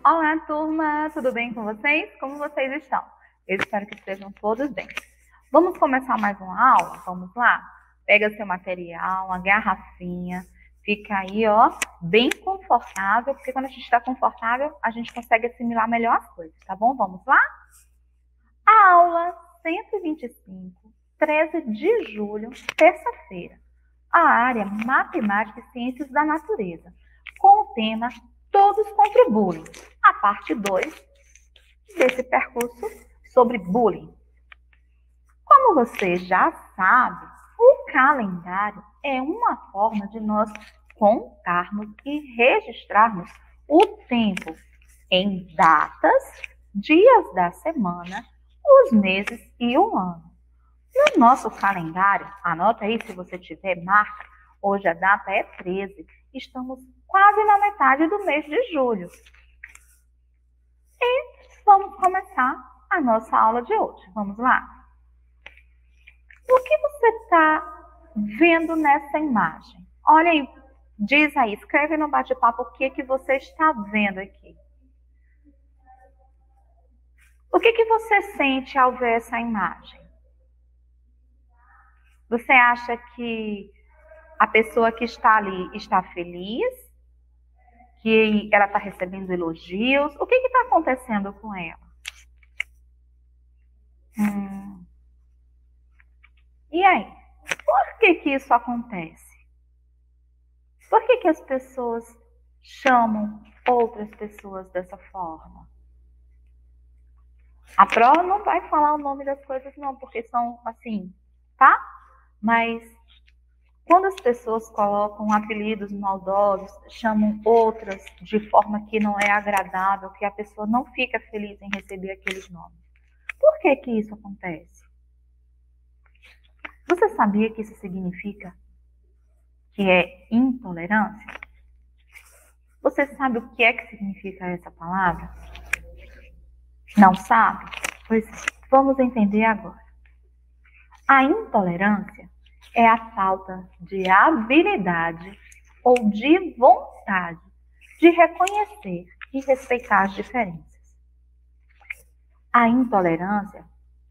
Olá, turma! Tudo bem com vocês? Como vocês estão? Eu espero que estejam todos bem. Vamos começar mais uma aula? Vamos lá? Pega seu material, uma garrafinha, fica aí, ó, bem confortável, porque quando a gente está confortável, a gente consegue assimilar melhor as coisas, tá bom? Vamos lá? A aula 125, 13 de julho, terça-feira. A área Matemática e Ciências da Natureza, com o tema Todos contra o Bullying, a parte 2 desse percurso sobre bullying. Como você já sabe, o calendário é uma forma de nós contarmos e registrarmos o tempo em datas, dias da semana, os meses e o ano. No nosso calendário, anota aí se você tiver, marca, hoje a data é 13, estamos quase na metade do mês de julho. E vamos começar a nossa aula de hoje. Vamos lá? O que você está vendo nessa imagem? Olha aí, diz aí, escreve no bate-papo o que você está vendo aqui. O que você sente ao ver essa imagem? Você acha que a pessoa que está ali está feliz? Que ela está recebendo elogios? O que está acontecendo com ela? E aí? Por que isso acontece? Por que as pessoas chamam outras pessoas dessa forma? A prova não vai falar o nome das coisas não, porque são assim, tá? Mas quando as pessoas colocam apelidos maldosos, chamam outras de forma que não é agradável, que a pessoa não fica feliz em receber aqueles nomes. Por que isso acontece? Você sabia que isso significa que é intolerância? Você sabe o que é que significa essa palavra? Não sabe? Pois vamos entender agora. A intolerância é a falta de habilidade ou de vontade de reconhecer e respeitar as diferenças. A intolerância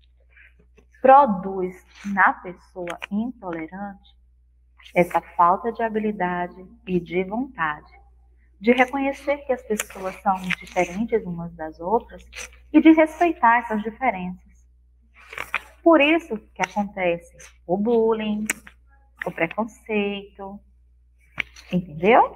produz na pessoa intolerante essa falta de habilidade e de vontade de reconhecer que as pessoas são diferentes umas das outras e de respeitar essas diferenças. Por isso que acontece o bullying, o preconceito, entendeu?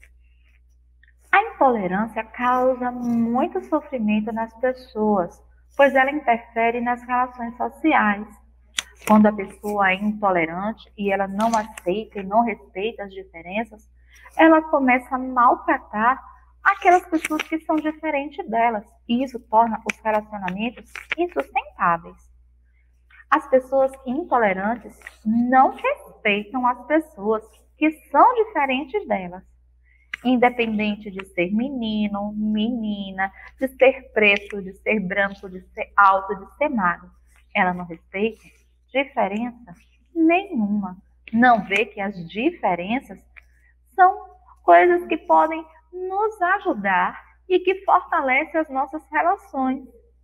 A intolerância causa muito sofrimento nas pessoas, pois ela interfere nas relações sociais. Quando a pessoa é intolerante e ela não aceita e não respeita as diferenças, ela começa a maltratar aquelas pessoas que são diferentes delas. E isso torna os relacionamentos insustentáveis. As pessoas intolerantes não respeitam as pessoas que são diferentes delas. Independente de ser menino, menina, de ser preto, de ser branco, de ser alto, de ser magro. Ela não respeita diferença nenhuma. Não vê que as diferenças são coisas que podem nos ajudar e que fortalecem as nossas relações.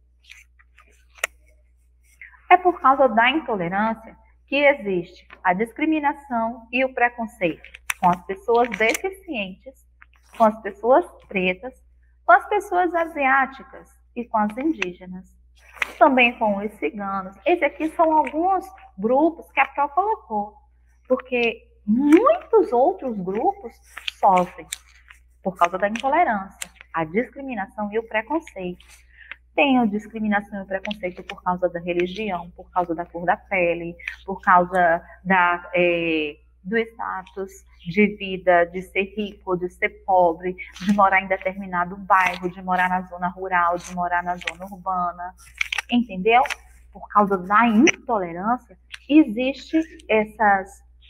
É por causa da intolerância que existe a discriminação e o preconceito com as pessoas deficientes, com as pessoas pretas, com as pessoas asiáticas e com as indígenas. Também com os ciganos. Esses aqui são alguns grupos que a Pro colocou, porque muitos outros grupos sofrem por causa da intolerância, a discriminação e o preconceito. Tem a discriminação e o preconceito por causa da religião, por causa da cor da pele, por causa do status de vida, de ser rico, de ser pobre, de morar em determinado bairro, de morar na zona rural, de morar na zona urbana. Entendeu? Por causa da intolerância, existem essas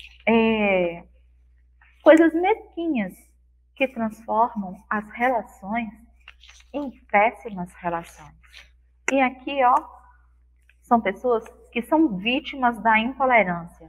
coisas mesquinhas que transformam as relações em péssimas relações. E aqui, ó, são pessoas que são vítimas da intolerância.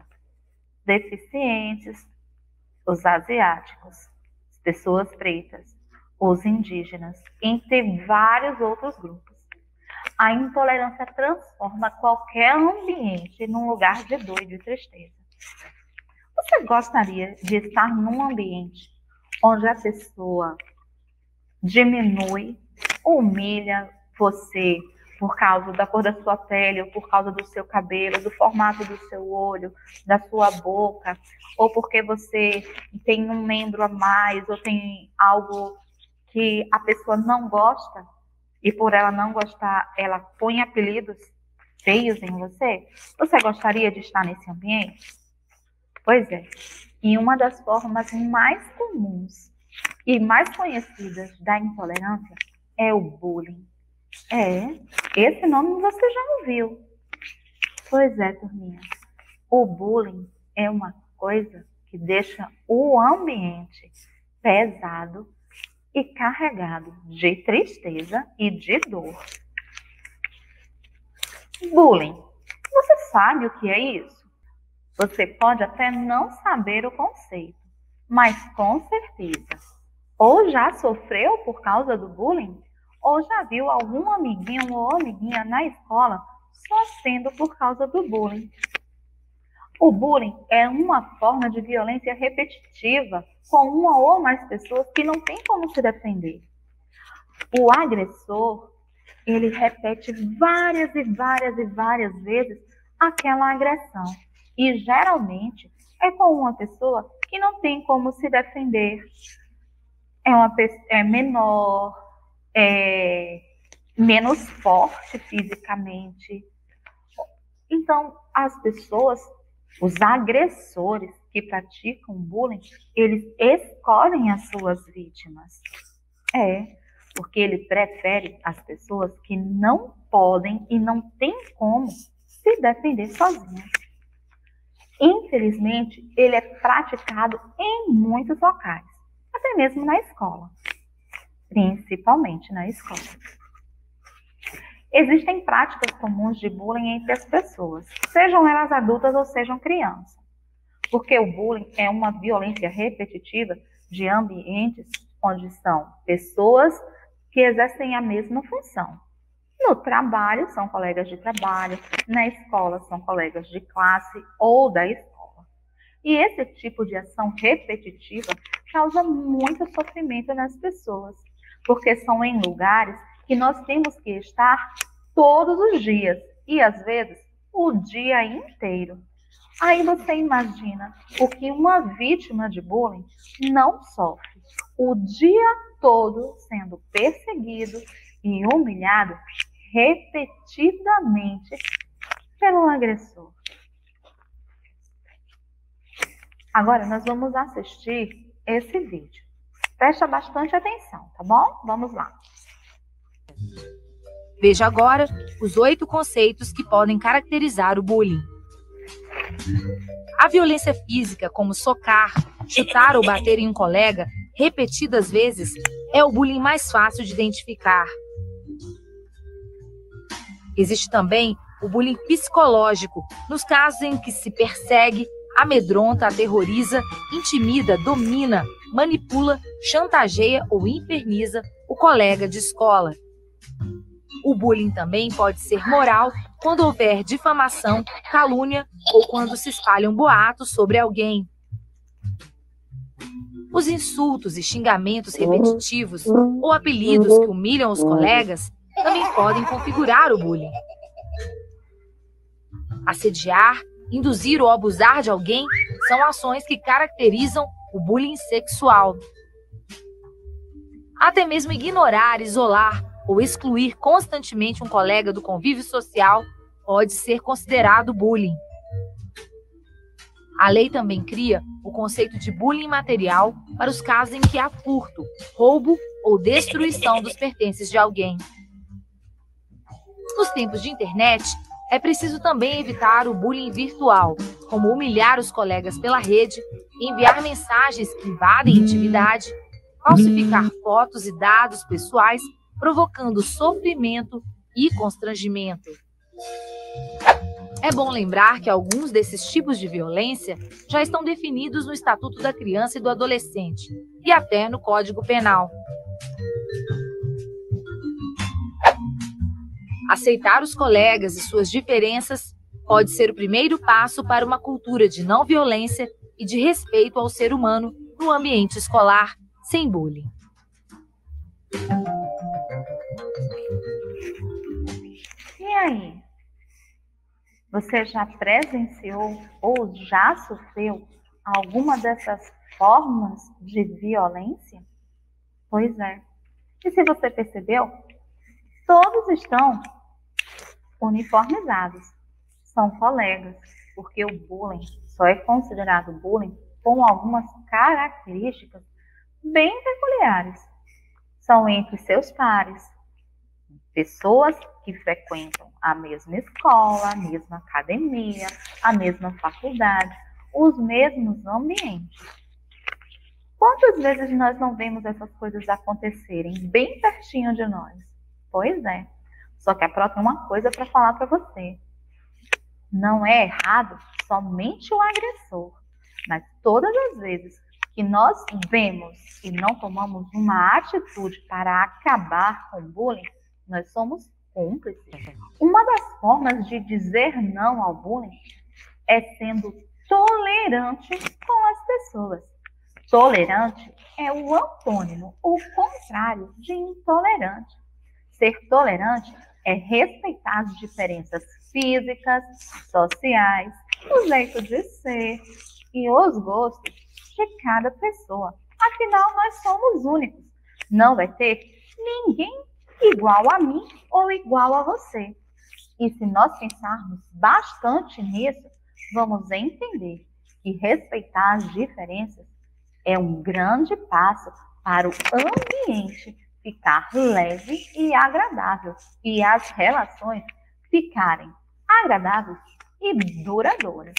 Deficientes, os asiáticos, as pessoas pretas, os indígenas, entre vários outros grupos. A intolerância transforma qualquer ambiente num lugar de dor e de tristeza. Você gostaria de estar num ambiente onde a pessoa diminui, humilha você por causa da cor da sua pele, ou por causa do seu cabelo, do formato do seu olho, da sua boca, ou porque você tem um membro a mais, ou tem algo que a pessoa não gosta, e por ela não gostar, ela põe apelidos feios em você? Você gostaria de estar nesse ambiente? Pois é. E uma das formas mais comuns e mais conhecidas da intolerância é o bullying. Esse nome você já ouviu. Pois é, turminha. O bullying é uma coisa que deixa o ambiente pesado e carregado de tristeza e de dor. Bullying. Você sabe o que é isso? Você pode até não saber o conceito, mas com certeza ou já sofreu por causa do bullying, ou já viu algum amiguinho ou amiguinha na escola sofrendo por causa do bullying. O bullying é uma forma de violência repetitiva com uma ou mais pessoas que não tem como se defender. O agressor, ele repete várias e várias vezes aquela agressão. E geralmente é com uma pessoa que não tem como se defender. É menor, menos forte fisicamente. Então, as pessoas, os agressores que praticam bullying, eles escolhem as suas vítimas. Porque ele prefere as pessoas que não podem e não têm como se defender sozinhas. Infelizmente, ele é praticado em muitos locais, até mesmo na escola, principalmente na escola. Existem práticas comuns de bullying entre as pessoas, sejam elas adultas ou sejam crianças, porque o bullying é uma violência repetitiva de ambientes onde são pessoas que exercem a mesma função. No trabalho, são colegas de trabalho, na escola, são colegas de classe ou da escola. E esse tipo de ação repetitiva causa muito sofrimento nas pessoas, porque são em lugares que nós temos que estar todos os dias, e às vezes o dia inteiro. Aí você imagina o que uma vítima de bullying não sofre o dia todo sendo perseguido e humilhado repetidamente pelo agressor. Agora nós vamos assistir esse vídeo. Presta bastante atenção, tá bom? Vamos lá. Veja agora os 8 conceitos que podem caracterizar o bullying. A violência física, como socar, chutar ou bater em um colega repetidas vezes, é o bullying mais fácil de identificar. Existe também o bullying psicológico, nos casos em que se persegue, amedronta, aterroriza, intimida, domina, manipula, chantageia ou inferniza o colega de escola. O bullying também pode ser moral quando houver difamação, calúnia ou quando se espalham boatos sobre alguém. Os insultos e xingamentos repetitivos ou apelidos que humilham os colegas também podem configurar o bullying. Assediar, induzir ou abusar de alguém são ações que caracterizam o bullying sexual. Até mesmo ignorar, isolar ou excluir constantemente um colega do convívio social pode ser considerado bullying. A lei também cria o conceito de bullying material para os casos em que há furto, roubo ou destruição dos pertences de alguém. Nos tempos de internet, é preciso também evitar o bullying virtual, como humilhar os colegas pela rede, enviar mensagens que invadem intimidade, falsificar fotos e dados pessoais, provocando sofrimento e constrangimento. É bom lembrar que alguns desses tipos de violência já estão definidos no Estatuto da Criança e do Adolescente e até no Código Penal. Aceitar os colegas e suas diferenças pode ser o primeiro passo para uma cultura de não violência e de respeito ao ser humano no ambiente escolar, sem bullying. E aí? Você já presenciou ou já sofreu alguma dessas formas de violência? Pois é. E se você percebeu, todos estão uniformizados. São colegas, porque o bullying só é considerado bullying com algumas características bem peculiares. São entre seus pares, pessoas que frequentam a mesma escola, a mesma academia, a mesma faculdade, os mesmos ambientes. Quantas vezes nós não vemos essas coisas acontecerem bem pertinho de nós? Pois é. Só que a Pro tem uma coisa para falar para você. Não é errado somente o agressor, mas todas as vezes que nós vemos e não tomamos uma atitude para acabar com o bullying, nós somos cúmplices. Uma das formas de dizer não ao bullying é sendo tolerante com as pessoas. Tolerante é o antônimo, o contrário de intolerante. Ser tolerante é respeitar as diferenças físicas, sociais, o jeito de ser e os gostos de cada pessoa. Afinal, nós somos únicos. Não vai ter ninguém igual a mim ou igual a você. E se nós pensarmos bastante nisso, vamos entender que respeitar as diferenças é um grande passo para o ambiente ficar leve e agradável e as relações ficarem agradáveis e duradouras.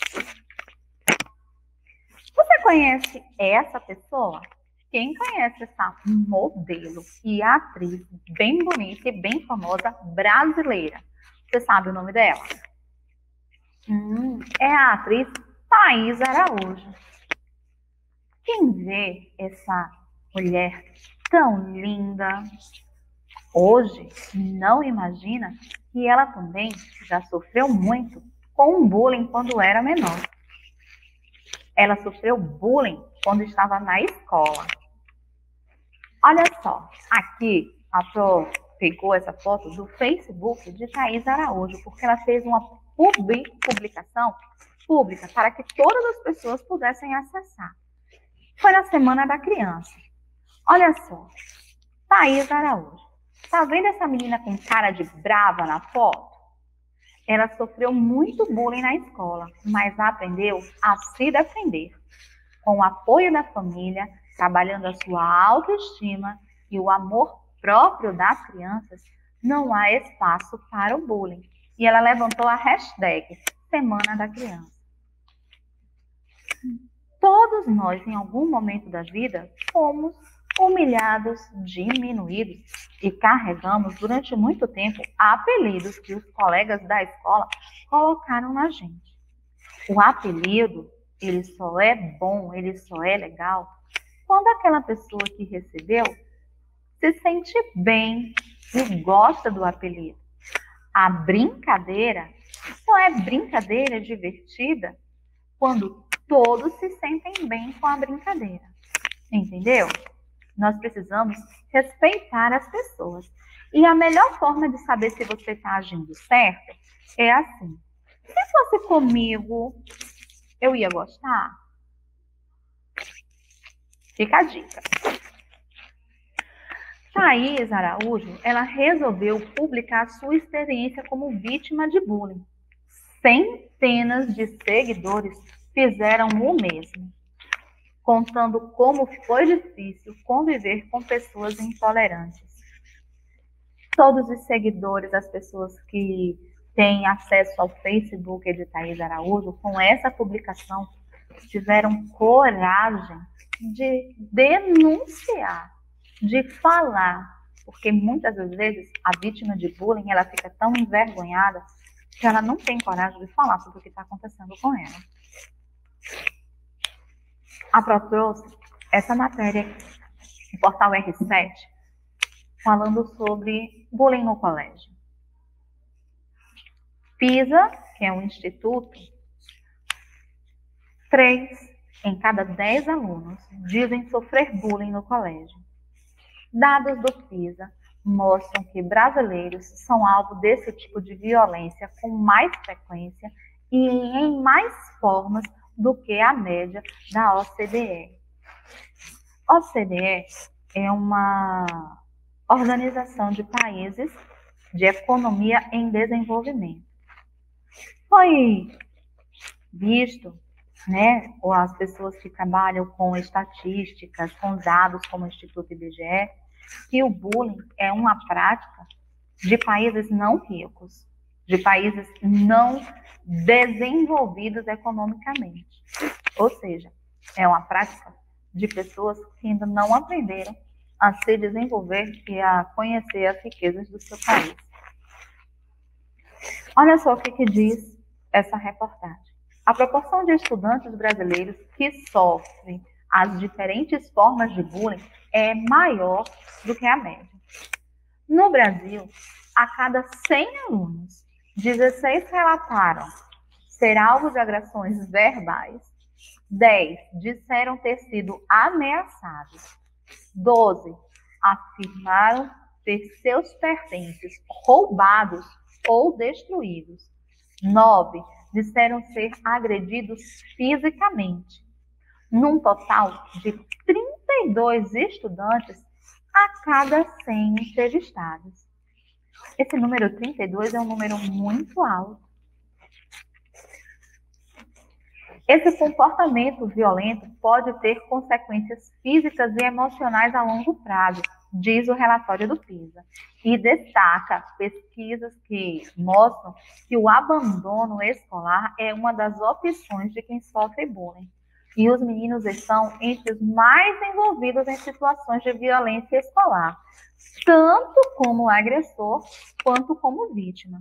Você conhece essa pessoa? Quem conhece essa modelo e atriz bem bonita e bem famosa brasileira? Você sabe o nome dela? É a atriz Thaís Araújo. Quem vê essa mulher tão linda hoje não imagina que ela também já sofreu muito com o bullying quando era menor. Ela sofreu bullying quando estava na escola. Olha só, aqui a Pro pegou essa foto do Facebook de Thaís Araújo, porque ela fez uma publicação pública para que todas as pessoas pudessem acessar. Foi na Semana da Criança. Olha só, Thaís Araújo. Tá vendo essa menina com cara de brava na foto? Ela sofreu muito bullying na escola, mas aprendeu a se defender. Com o apoio da família, trabalhando a sua autoestima e o amor próprio das crianças, não há espaço para o bullying. E ela levantou a hashtag Semana da Criança. Todos nós, em algum momento da vida, fomos humilhados, diminuídos e carregamos durante muito tempo apelidos que os colegas da escola colocaram na gente. O apelido, ele só é bom, ele só é legal quando aquela pessoa que recebeu se sente bem e gosta do apelido. A brincadeira só é brincadeira divertida quando todos se sentem bem com a brincadeira. Entendeu? Nós precisamos respeitar as pessoas. E a melhor forma de saber se você está agindo certo é assim. Se fosse comigo, eu ia gostar? Fica a dica. Thaís Araújo, ela resolveu publicar sua experiência como vítima de bullying. Centenas de seguidores fizeram o mesmo, contando como foi difícil conviver com pessoas intolerantes. Todos os seguidores, as pessoas que têm acesso ao Facebook de Thaís Araújo, com essa publicação, tiveram coragem de denunciar, de falar, porque muitas das vezes a vítima de bullying, ela fica tão envergonhada que ela não tem coragem de falar sobre o que está acontecendo com ela. A Pro trouxe essa matéria no portal R7 falando sobre bullying no colégio. PISA, que é um instituto, 3 em cada 10 alunos dizem sofrer bullying no colégio. Dados do PISA mostram que brasileiros são alvo desse tipo de violência com mais frequência e em mais formas do que a média da OCDE. OCDE é uma organização de países de economia em desenvolvimento. Foi visto, ou as pessoas que trabalham com estatísticas, com dados como o Instituto IBGE, que o bullying é uma prática de países não ricos, de países não desenvolvidos economicamente. Ou seja, é uma prática de pessoas que ainda não aprenderam a se desenvolver e a conhecer as riquezas do seu país. Olha só o que diz essa reportagem. A proporção de estudantes brasileiros que sofrem as diferentes formas de bullying é maior do que a média. No Brasil, a cada 100 alunos, 16 relataram ser alvo de agressões verbais, 10 disseram ter sido ameaçados, 12 afirmaram ter seus pertences roubados ou destruídos, 9 disseram ser agredidos fisicamente, num total de 32 estudantes a cada 100 entrevistados. Esse número 32 é um número muito alto. Esse comportamento violento pode ter consequências físicas e emocionais a longo prazo, diz o relatório do PISA, e destaca pesquisas que mostram que o abandono escolar é uma das opções de quem sofre bullying. E os meninos estão entre os mais envolvidos em situações de violência escolar, tanto como agressor quanto como vítima.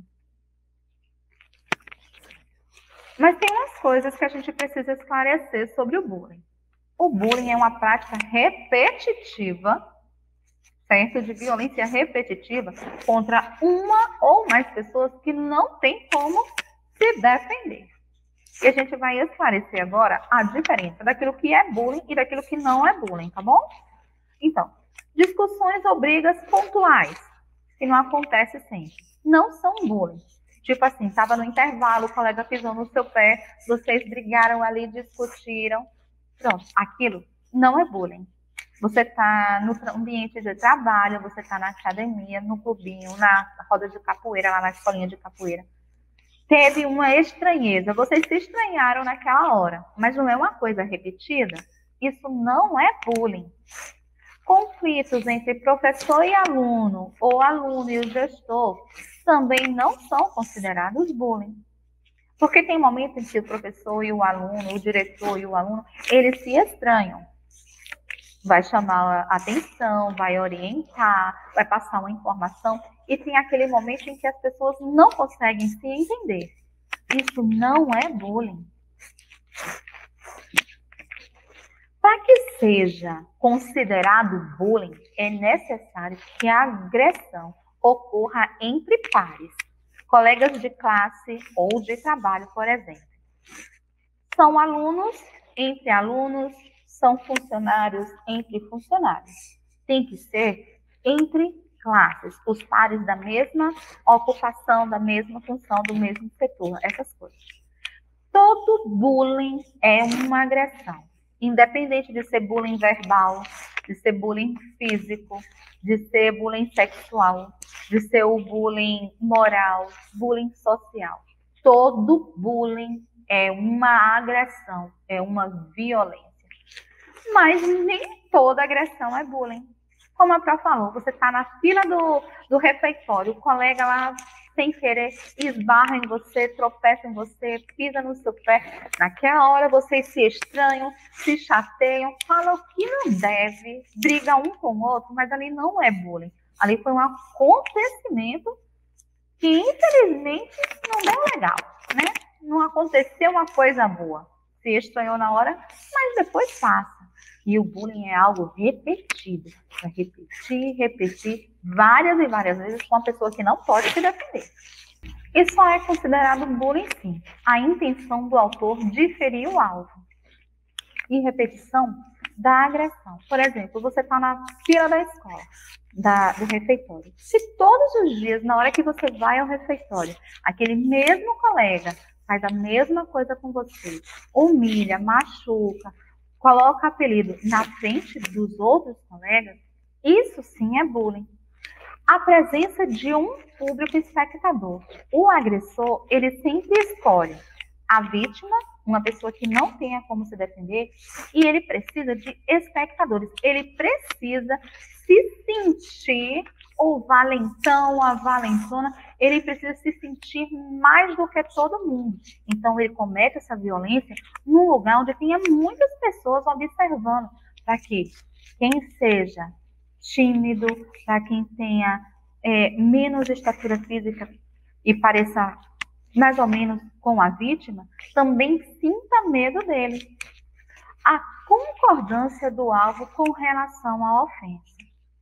Mas tem umas coisas que a gente precisa esclarecer sobre o bullying. O bullying é uma prática repetitiva, certo? De violência repetitiva contra uma ou mais pessoas que não tem como se defender. E a gente vai esclarecer agora a diferença daquilo que é bullying e daquilo que não é bullying, tá bom? Então, discussões ou brigas pontuais, que não acontece sempre, não são bullying. Tipo assim, estava no intervalo, o colega pisou no seu pé, vocês brigaram ali, discutiram. Pronto, aquilo não é bullying. Você está no ambiente de trabalho, você está na academia, no clubinho, na roda de capoeira, lá na escolinha de capoeira. Teve uma estranheza, vocês se estranharam naquela hora, mas não é uma coisa repetida. Isso não é bullying. Conflitos entre professor e aluno, ou aluno e o gestor, também não são considerados bullying. Porque tem momentos em que o professor e o aluno, o diretor e o aluno, eles se estranham. Vai chamar a atenção, vai orientar, vai passar uma informação, e tem aquele momento em que as pessoas não conseguem se entender. Isso não é bullying. Para que seja considerado bullying, é necessário que a agressão ocorra entre pares, colegas de classe ou de trabalho, por exemplo. São alunos entre alunos, são funcionários entre funcionários. Tem que ser entre classes, os pares da mesma ocupação, da mesma função, do mesmo setor, essas coisas. Todo bullying é uma agressão, independente de ser bullying verbal, de ser bullying físico, de ser bullying sexual, de ser o bullying moral, bullying social. Todo bullying é uma agressão, é uma violência. Mas nem toda agressão é bullying. Como a Pró falou, você está na fila do refeitório, o colega lá, sem querer, esbarra em você, tropeça em você, pisa no seu pé. Naquela hora, vocês se estranham, se chateiam, falam o que não deve, brigam um com o outro, mas ali não é bullying. Ali foi um acontecimento que, infelizmente, não deu legal, né? Não aconteceu uma coisa boa. Se estranhou na hora, mas depois passa. E o bullying é algo repetido. É repetir várias e várias vezes com uma pessoa que não pode se defender. E só é considerado bullying, sim, a intenção do autor de ferir o alvo. E repetição da agressão. Por exemplo, você está na fila da escola, do refeitório. Se todos os dias, na hora que você vai ao refeitório, aquele mesmo colega faz a mesma coisa com você, humilha, machuca, coloca apelido na frente dos outros colegas, isso sim é bullying. A presença de um público espectador. O agressor, ele sempre escolhe a vítima, uma pessoa que não tenha como se defender, e ele precisa de espectadores. Ele precisa se sentir o valentão, a valentona, ele precisa se sentir mais do que todo mundo. Então, ele comete essa violência num lugar onde tenha muitas pessoas observando, para que quem seja tímido, para quem tenha menos estatura física e pareça mais ou menos com a vítima, também sinta medo dele. A concordância do alvo com relação à ofensa.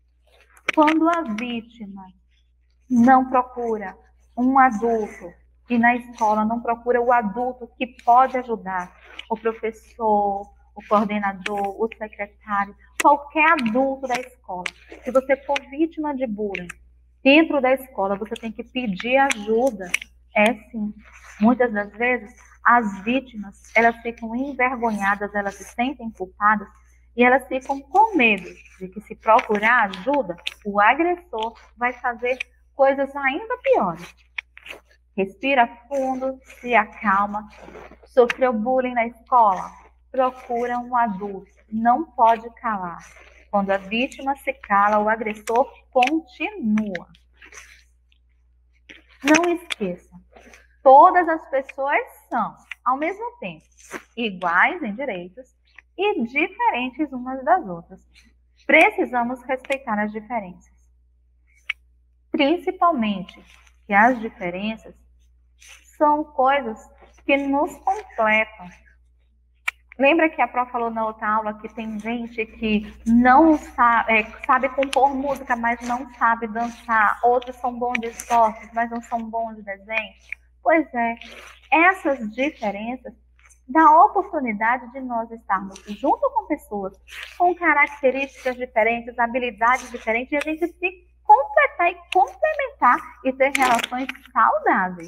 Quando a vítima não procura um adulto e na escola não procura o adulto que pode ajudar, o professor, o coordenador, o secretário, qualquer adulto da escola. Se você for vítima de bullying dentro da escola, você tem que pedir ajuda. É sim. Muitas das vezes, as vítimas, elas ficam envergonhadas, elas se sentem culpadas e elas ficam com medo de que, se procurar ajuda, o agressor vai fazer coisas ainda piores. Respira fundo, se acalma. Sofreu bullying na escola? Procura um adulto. Não pode calar. Quando a vítima se cala, o agressor continua. Não esqueça, todas as pessoas são, ao mesmo tempo, iguais em direitos e diferentes umas das outras. Precisamos respeitar as diferenças. Principalmente que as diferenças são coisas que nos completam. Lembra que a Prof falou na outra aula que tem gente que não sabe compor música, mas não sabe dançar. Outros são bons de esportes, mas não são bons de desenho. Pois é, essas diferenças dão a oportunidade de nós estarmos junto com pessoas com características diferentes, habilidades diferentes, e a gente se completar e complementar e ter relações saudáveis.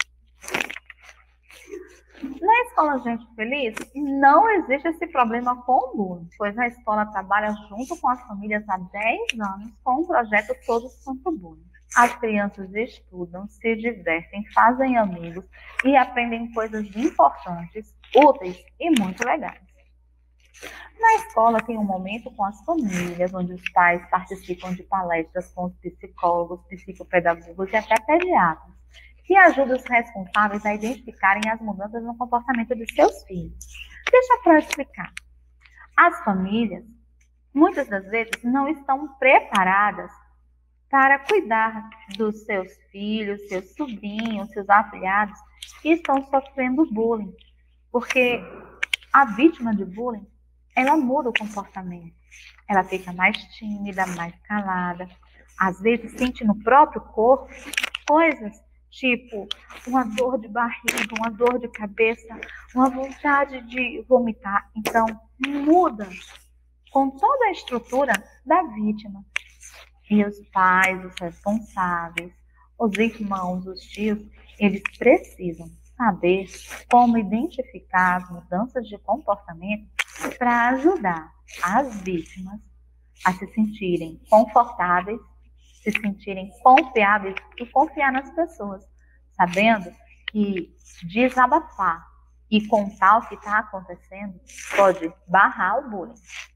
Na escola Gente Feliz, não existe esse problema com o bullying, pois a escola trabalha junto com as famílias há 10 anos com o projeto Todos contra o Bullying. As crianças estudam, se divertem, fazem amigos e aprendem coisas importantes, úteis e muito legais. Na escola tem um momento com as famílias, onde os pais participam de palestras com os psicólogos, psicopedagogos e até pediatras, que ajuda os responsáveis a identificarem as mudanças no comportamento de seus filhos. Deixa eu explicar. As famílias, muitas das vezes, não estão preparadas para cuidar dos seus filhos, seus sobrinhos, seus afilhados que estão sofrendo bullying. Porque a vítima de bullying, ela muda o comportamento. Ela fica mais tímida, mais calada. Às vezes sente no próprio corpo coisas tipo uma dor de barriga, uma dor de cabeça, uma vontade de vomitar. Então, muda com toda a estrutura da vítima. E os pais, os responsáveis, os irmãos, os tios, eles precisam saber como identificar as mudanças de comportamento para ajudar as vítimas a se sentirem confortáveis, se sentirem confiáveis e confiar nas pessoas, sabendo que desabafar e contar o que está acontecendo pode barrar o bullying.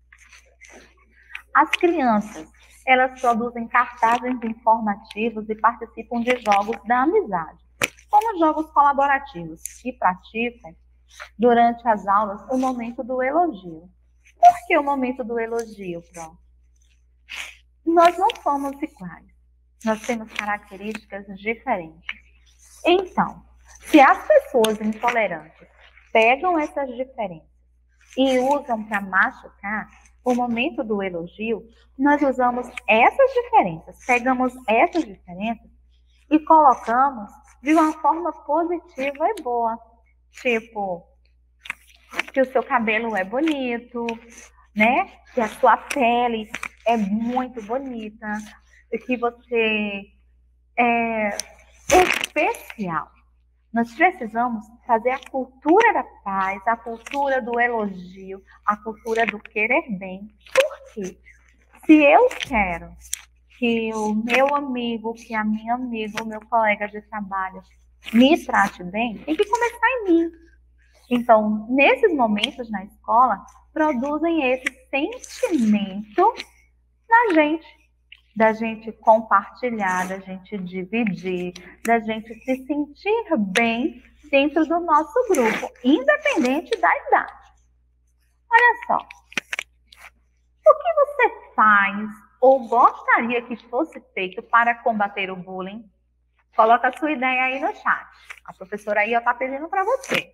As crianças, elas produzem cartazes informativos e participam de jogos da amizade, como jogos colaborativos, e praticam, durante as aulas, o momento do elogio. Por que o momento do elogio, Pro? Nós não somos iguais. Nós temos características diferentes. Então, se as pessoas intolerantes pegam essas diferenças e usam para machucar, o momento do elogio, nós usamos essas diferenças, pegamos essas diferenças e colocamos de uma forma positiva e boa. Tipo, que o seu cabelo é bonito, né? Que a sua pele é muito bonita, que você é especial. Nós precisamos fazer a cultura da paz, a cultura do elogio, a cultura do querer bem. Por quê? Se eu quero que o meu amigo, que a minha amiga, o meu colega de trabalho me trate bem, tem que começar em mim. Então, nesses momentos na escola, produzem esse sentimento na gente, da gente compartilhar, da gente dividir, da gente se sentir bem dentro do nosso grupo, independente da idade. Olha só, o que você faz ou gostaria que fosse feito para combater o bullying? Coloca a sua ideia aí no chat. A professora aí está pedindo para você.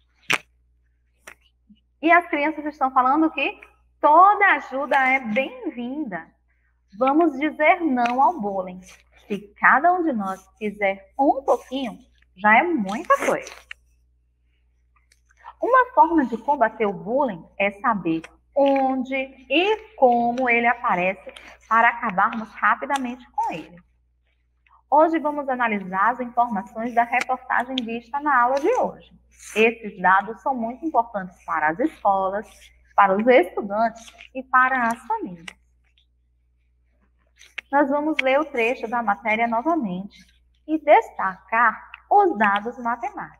E as crianças estão falando que toda ajuda é bem-vinda. Vamos dizer não ao bullying. Se cada um de nós fizer um pouquinho, já é muita coisa. Uma forma de combater o bullying é saber onde e como ele aparece para acabarmos rapidamente com ele. Hoje vamos analisar as informações da reportagem vista na aula de hoje. Esses dados são muito importantes para as escolas, para os estudantes e para as famílias. Nós vamos ler o trecho da matéria novamente e destacar os dados matemáticos.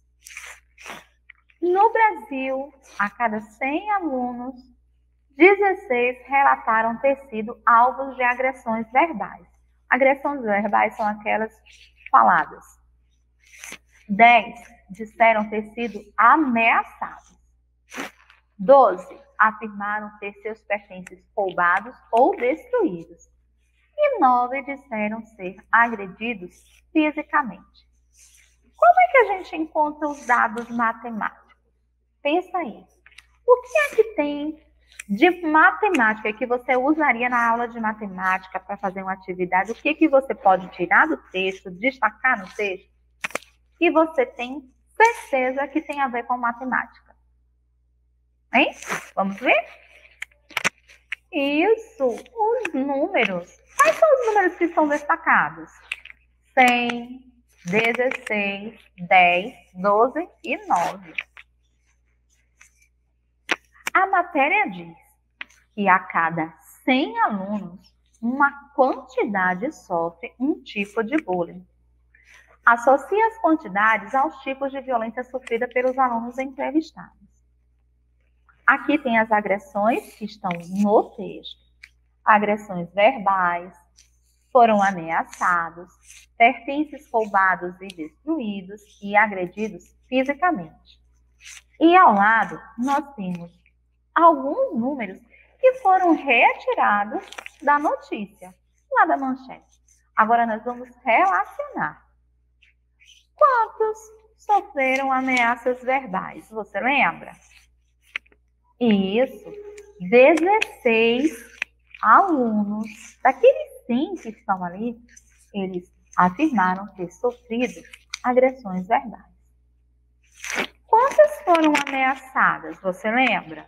No Brasil, a cada 100 alunos, 16 relataram ter sido alvos de agressões verbais. Agressões verbais são aquelas faladas. 10 disseram ter sido ameaçados. 12 afirmaram ter seus pertences roubados ou destruídos. E 9 disseram ser agredidos fisicamente. Como é que a gente encontra os dados matemáticos? Pensa aí. O que é que tem de matemática que você usaria na aula de matemática para fazer uma atividade? O que você pode tirar do texto, destacar no texto, que você tem certeza que tem a ver com matemática? Hein? Vamos ver? Isso, os números. Quais são os números que são destacados? 100, 16, 10, 12 e 9. A matéria diz que a cada 100 alunos, uma quantidade sofre um tipo de bullying. Associa as quantidades aos tipos de violência sofrida pelos alunos entrevistados. Aqui tem as agressões que estão no texto. Agressões verbais, foram ameaçados, pertences roubados e destruídos e agredidos fisicamente. E ao lado, nós temos alguns números que foram retirados da notícia, lá da manchete. Agora nós vamos relacionar. Quantos sofreram ameaças verbais? Você lembra? Isso, 16 alunos, daqueles 100 que estão ali, eles afirmaram ter sofrido agressões verbais. Quantas foram ameaçadas? Você lembra?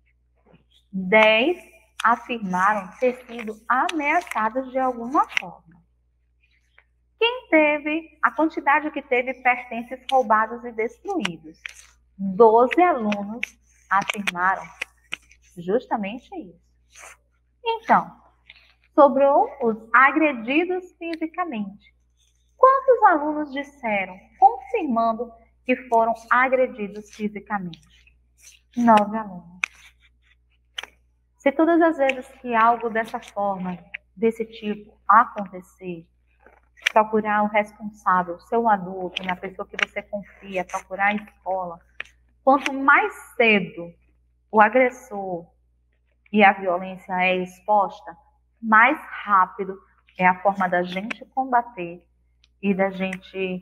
10 afirmaram ter sido ameaçadas de alguma forma. Quem teve, a quantidade que teve pertences roubados e destruídos? 12 alunos afirmaram justamente isso. Então, sobrou os agredidos fisicamente. Quantos alunos disseram, confirmando que foram agredidos fisicamente? 9 alunos. Se todas as vezes que algo dessa forma, desse tipo, acontecer, procurar o responsável, o seu adulto, a pessoa que você confia, procurar a escola, quanto mais cedo o agressor e a violência é exposta, mais rápido é a forma da gente combater e da gente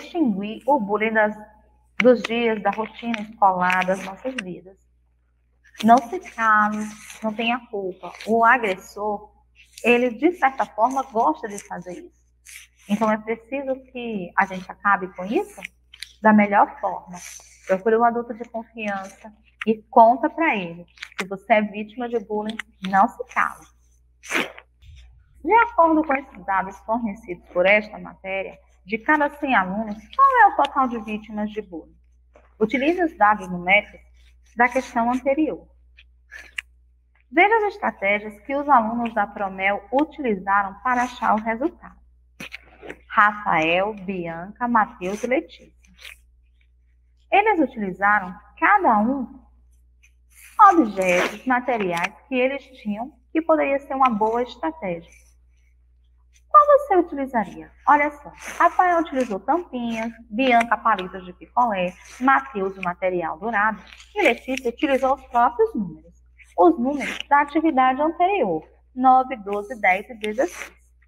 extinguir o bullying dos dias, da rotina escolar, das nossas vidas. Não se cale, não tenha culpa. O agressor, ele de certa forma gosta de fazer isso. Então é preciso que a gente acabe com isso da melhor forma. Procure um adulto de confiança e conta para ele. Se você é vítima de bullying, não se cale. De acordo com esses dados fornecidos por esta matéria, de cada 100 alunos, qual é o total de vítimas de bullying? Utilize os dados numéricos da questão anterior. Veja as estratégias que os alunos da Promel utilizaram para achar o resultado. Rafael, Bianca, Matheus e Letícia. Eles utilizaram cada um objetos, materiais que eles tinham que poderia ser uma boa estratégia. Qual você utilizaria? Olha só, Rafael utilizou tampinhas, Bianca palitos de picolé, Matheus o material dourado e Letícia utilizou os próprios números. Os números da atividade anterior, 9, 12, 10 e 16.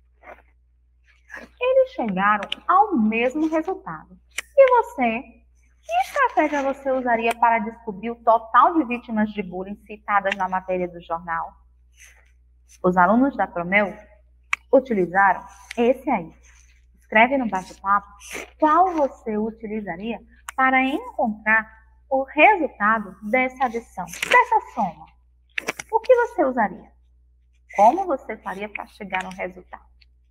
Eles chegaram ao mesmo resultado. E você? Que estratégia você usaria para descobrir o total de vítimas de bullying citadas na matéria do jornal? Os alunos da Promel utilizaram esse aí. Escreve no bate-papo qual você utilizaria para encontrar o resultado dessa adição, dessa soma. O que você usaria? Como você faria para chegar no resultado?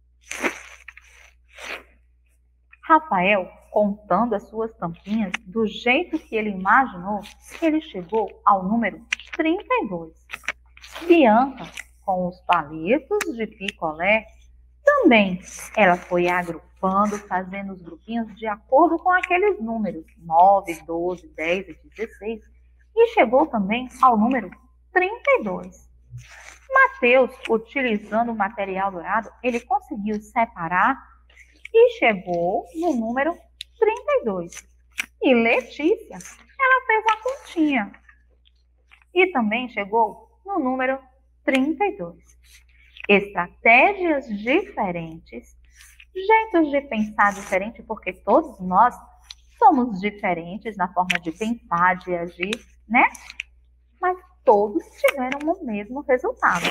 Rafael, contando as suas tampinhas do jeito que ele imaginou, ele chegou ao número 32. Bianca, com os palitos de picolé, também ela foi agrupando, fazendo os grupinhos de acordo com aqueles números, 9, 12, 10 e 16, e chegou também ao número 32. Matheus, utilizando o material dourado, ele conseguiu separar e chegou no número 32. E Letícia, ela fez a continha e também chegou no número 32. Estratégias diferentes, jeitos de pensar diferente, porque todos nós somos diferentes na forma de pensar, de agir, né? Mas todos tiveram o mesmo resultado.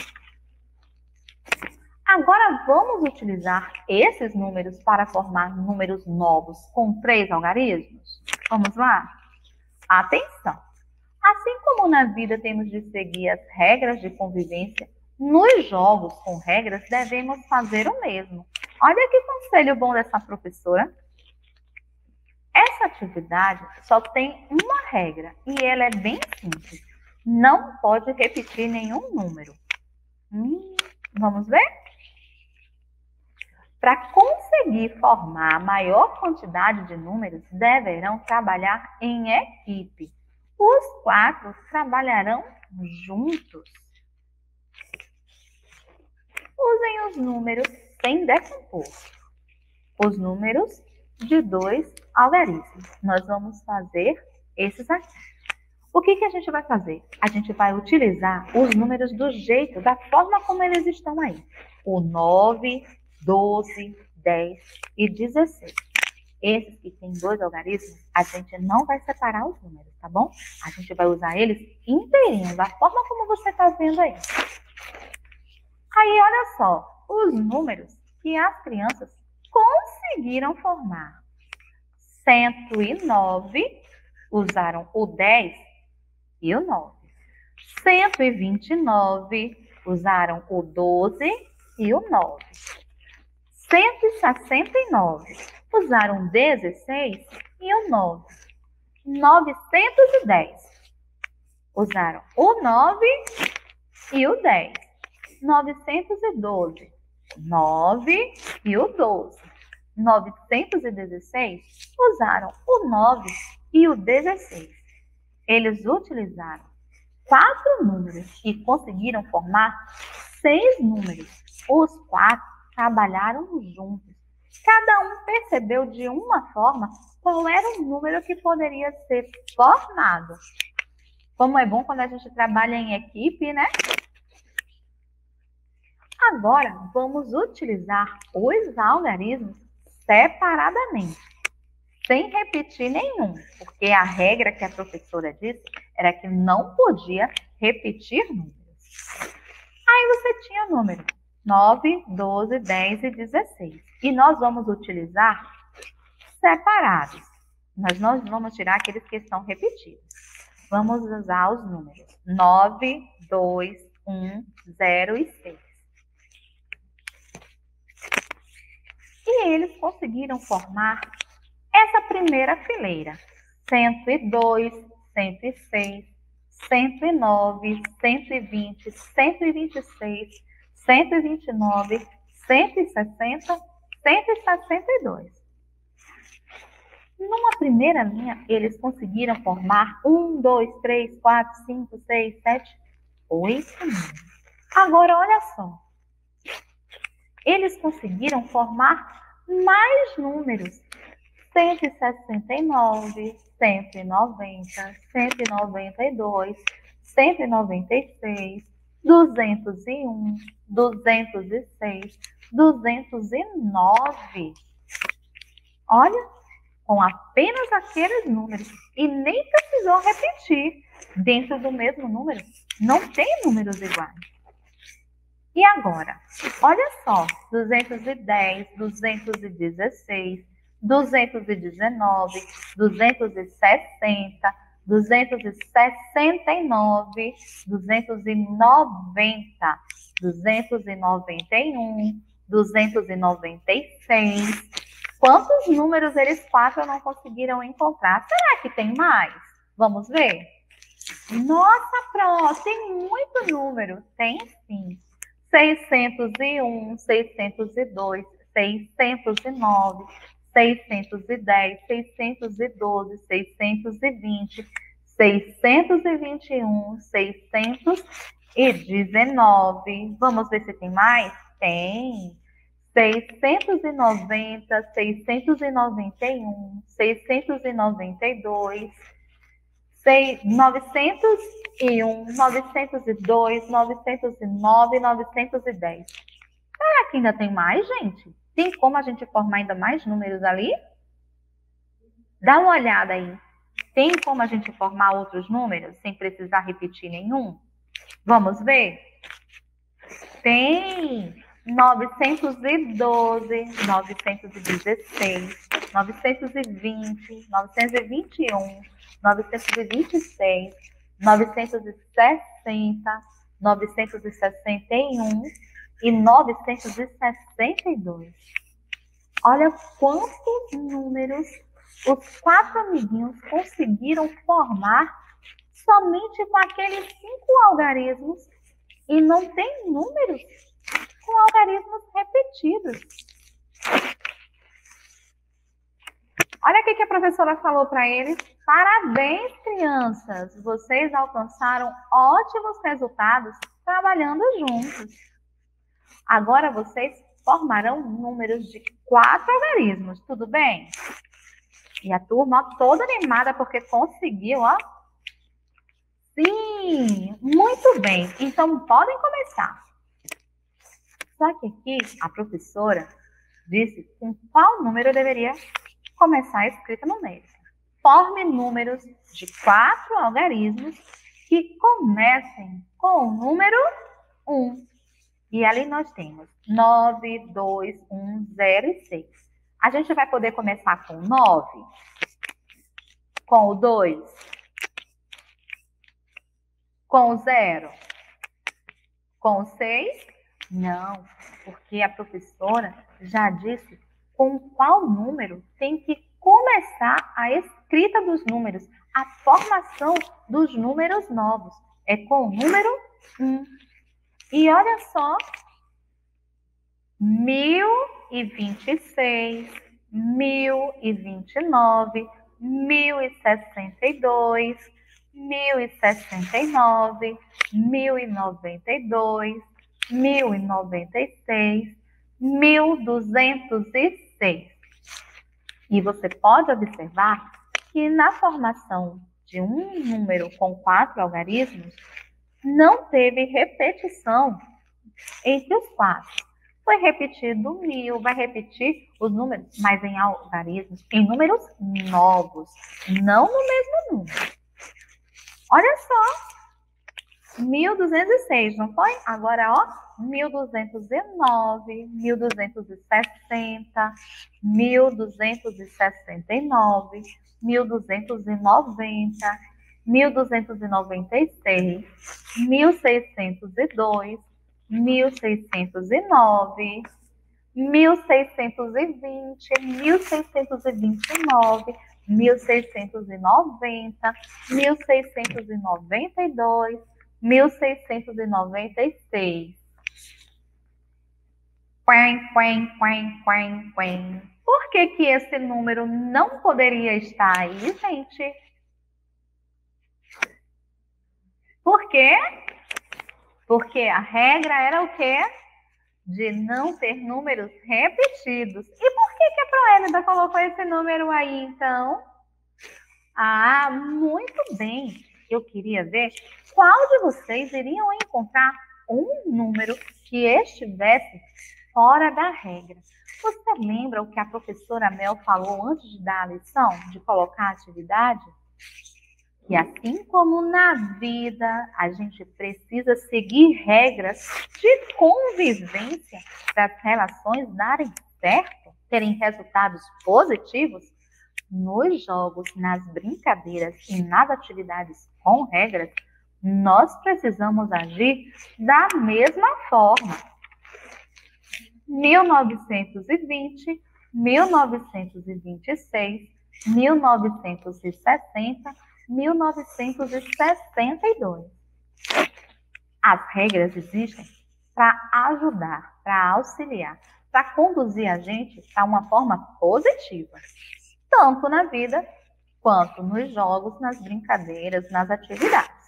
Agora vamos utilizar esses números para formar números novos com 3 algarismos? Vamos lá? Atenção! Assim como na vida temos de seguir as regras de convivência, nos jogos com regras devemos fazer o mesmo. Olha que conselho bom dessa professora. Essa atividade só tem uma regra e ela é bem simples. Não pode repetir nenhum número. Vamos ver? Para conseguir formar a maior quantidade de números, deverão trabalhar em equipe. Os 4 trabalharão juntos. Usem os números sem decompor. Os números de 2 algarismos. Nós vamos fazer esses aqui. O que a gente vai fazer? A gente vai utilizar os números do jeito, da forma como eles estão aí. O 9, 12, 10 e 16. Esses que têm 2 algarismos, a gente não vai separar os números, tá bom? A gente vai usar eles inteirinhos, da forma como você está vendo aí. Aí, olha só, os números que as crianças conseguiram formar. 109, usaram o 10 e o 9. 129, usaram o 12 e o 9. 169, usaram o 16 e o 9. 910, usaram o 9 e o 10. 912, 9 e o 12. 916, usaram o 9 e o 16. Eles utilizaram 4 números e conseguiram formar 6 números. Os 4 trabalharam juntos. Cada um percebeu de uma forma qual era o número que poderia ser formado. Como é bom quando a gente trabalha em equipe, né? Agora, vamos utilizar os algarismos separadamente, sem repetir nenhum, porque a regra que a professora disse era que não podia repetir números. Aí você tinha número 9, 12, 10 e 16. E nós vamos utilizar separados. Mas nós vamos tirar aqueles que estão repetidos. Vamos usar os números 9, 2, 1, 0 e 6. E eles conseguiram formar essa primeira fileira. 102, 106, 109, 120, 126, 129, 160, 162. Numa primeira linha, eles conseguiram formar 1, 2, 3, 4, 5, 6, 7, 8 números. Agora, olha só. Eles conseguiram formar mais números. 169, 190, 192, 196, 201, 206, 209. Olha, com apenas aqueles números. E nem precisou repetir. Dentro do mesmo número, não tem números iguais. E agora? Olha só, 210, 216, 219, 260, 269, 290, 291, 296. Quantos números eles quatro não conseguiram encontrar? Será que tem mais? Vamos ver? Nossa, Pró, tem muito número. Tem sim. 601, 602, 609, 610, 612, 620, 621, 619. Vamos ver se tem mais? Tem. 690, 691, 692, 901, 902, 909, 910. Será que ainda tem mais, gente? Tem como a gente formar ainda mais números ali? Dá uma olhada aí. Tem como a gente formar outros números sem precisar repetir nenhum? Vamos ver? Tem 912, 916, 920, 921, 926, 960, 961 e 962. Olha quantos números os quatro amiguinhos conseguiram formar somente com aqueles 5 algarismos, e não tem números com algarismos repetidos. Olha o que a professora falou para eles. Parabéns, crianças! Vocês alcançaram ótimos resultados trabalhando juntos. Agora vocês formarão números de 4 algarismos, tudo bem? E a turma toda animada porque conseguiu, ó. Sim, muito bem. Então podem começar. Só que aqui a professora disse com qual número eu deveria começar a escrita numérica. Forme números de 4 algarismos que comecem com o número 1. E ali nós temos 9, 2, 1, 0 e 6. A gente vai poder começar com 9, com o 2, com o 0, com o 6? Não, porque a professora já disse com qual número tem que começar a escrita dos números, a formação dos números novos. É com o número 1. E olha só, 1026, 1029, 1062, 1069, 1092, 1096, 1206. E você pode observar que na formação de um número com 4 algarismos, não teve repetição entre os 4. Foi repetido 1000, vai repetir os números, mas em algarismos, em números novos, não no mesmo número. Olha só, 1.206, não foi? Agora, ó, 1.209, 1.260, 1.269, 1.290, 1.296, 1.602, 1.609, 1.620, 1.629, 1.690, 1.692, 1.696. Quen. Por que que esse número não poderia estar aí, gente? Por quê? Porque a regra era o quê? De não ter números repetidos. E por que que a Proélida colocou esse número aí, então? Ah, muito bem. Eu queria ver qual de vocês iriam encontrar um número que estivesse fora da regra. Você lembra o que a professora Mel falou antes de dar a lição, de colocar a atividade? E assim como na vida, a gente precisa seguir regras de convivência para as relações darem certo, terem resultados positivos, nos jogos, nas brincadeiras e nas atividades com regras, nós precisamos agir da mesma forma. 1920, 1926, 1960, 1962. As regras existem para ajudar, para auxiliar, para conduzir a gente para uma forma positiva, tanto na vida quanto nos jogos, nas brincadeiras, nas atividades.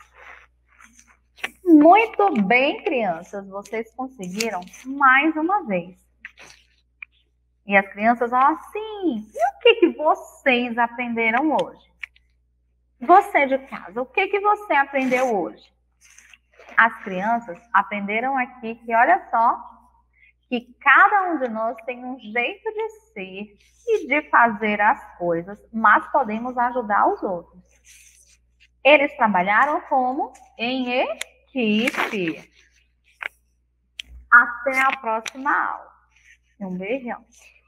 Muito bem, crianças, vocês conseguiram mais uma vez. E as crianças vão assim, e o que vocês aprenderam hoje? Você de casa, o que você aprendeu hoje? As crianças aprenderam aqui que, olha só, que cada um de nós tem um jeito de ser e de fazer as coisas, mas podemos ajudar os outros. Eles trabalharam como? Em equipe. Até a próxima aula. Um beijão.